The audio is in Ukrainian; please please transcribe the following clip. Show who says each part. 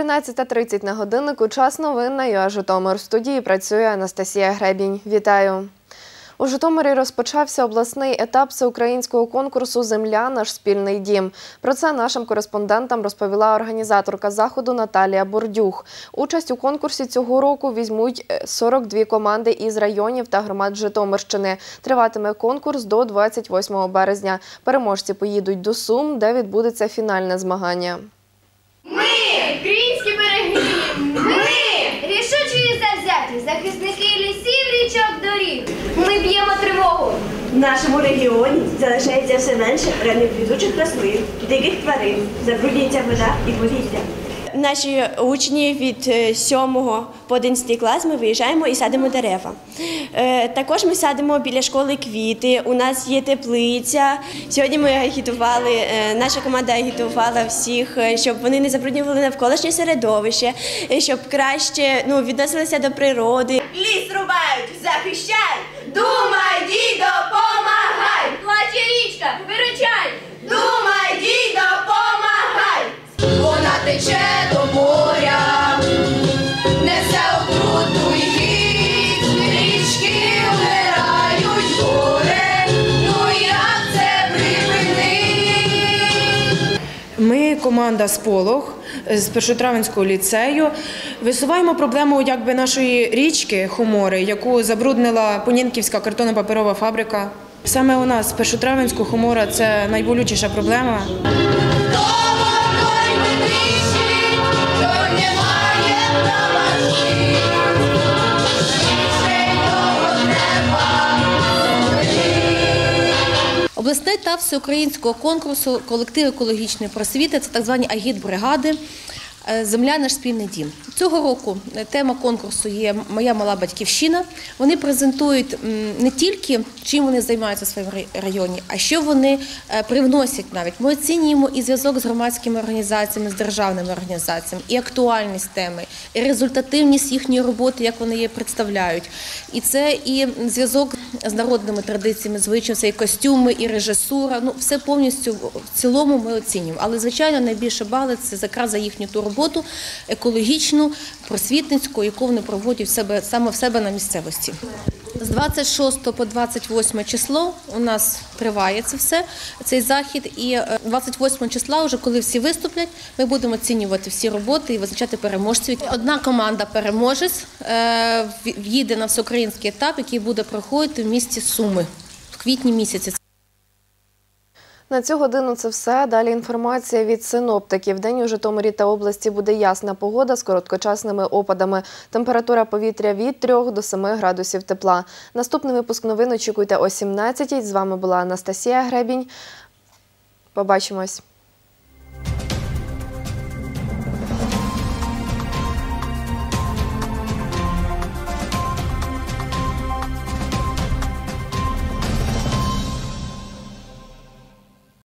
Speaker 1: 13:30 на годиннику. Час новин на ЮА Житомир. В студії працює Анастасія Гребінь. Вітаю! У Житомирі розпочався обласний етап всеукраїнського конкурсу «Земля. Наш спільний дім». Про це нашим кореспондентам розповіла організаторка заходу Наталія Бордюх. Участь у конкурсі цього року візьмуть 42 команди із районів та громад Житомирщини. Триватиме конкурс до 28 березня. Переможці поїдуть до Сум, де відбудеться фінальне змагання.
Speaker 2: Ми – українські береги! Ми – рішучі і завзяті захисники лісів, річок, доріг! Ми б'ємо тривогу!
Speaker 3: В нашому регіоні залишається все менше ранньоквітучих рослин, диких тварин, забруднюється вода і повітря. Наші учні від 7 по 11 клас ми виїжджаємо і садимо дерева. Також ми садимо біля школи квіти, у нас є теплиця. Сьогодні ми агітували, наша команда агітувала всіх, щоб вони не забруднювали навколишнє середовище, щоб краще відносилися до природи. Ліс рубають, захищай! Думай, дідо, помагай!
Speaker 2: Плаче річка, виручай!
Speaker 3: Думай, дідо, помагай!
Speaker 4: Вона тече до моря, несе отруту й гід, річки вмирають горе, ну як це припинить?
Speaker 5: Ми, команда «Сполох» з Першотравенського ліцею, висуваємо проблему нашої річки Хомори, яку забруднила Понінківська картонно-паперова фабрика. Саме у нас, Першотравенську, Хомора – це найболючіша проблема.
Speaker 6: Обласний етап всеукраїнського конкурсу «Колектив екологічної просвіти» – це так звані агітбригади «Земля. Наш спільний дім». Цього року тема конкурсу є «Моя мала батьківщина». Вони презентують не тільки, чим вони займаються в своєму районі, а що вони привносять навіть. Ми оцінюємо і зв'язок з громадськими організаціями, з державними організаціями, і актуальність теми, і результативність їхньої роботи, як вони її представляють. І це і зв'язок з народними традиціями, звичайно, це і костюми, і режисура. Все повністю в цілому ми оцінюємо. Але, звичайно, найбільше бали – це якраз за їхню ту роботу екологічну, просвітницьку, яку вони проводять саме в себе на місцевості. З 26 по 28 число у нас триває це все, цей захід. І 28 числа, вже коли всі виступлять, ми будемо оцінювати всі роботи і визначати переможців. Одна команда-переможець їде на всеукраїнський етап, який буде проходити в місті Суми в квітні місяці.
Speaker 1: На цю годину це все. Далі інформація від синоптиків. Вдень у Житомирі та області буде ясна погода з короткочасними опадами. Температура повітря від 3 до 7 градусів тепла. Наступний випуск новин очікуйте о 17-й. З вами була Анастасія Гребінь. Побачимось.